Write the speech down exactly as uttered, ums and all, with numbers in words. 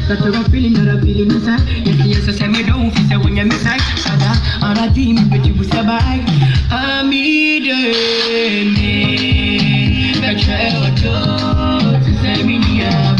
That you're feeling that I'm feeling inside. Yes, yes, I me don't feel say when you're inside. Sada, and I think that you will survive. I'm me, the me, the child, to say me, yeah.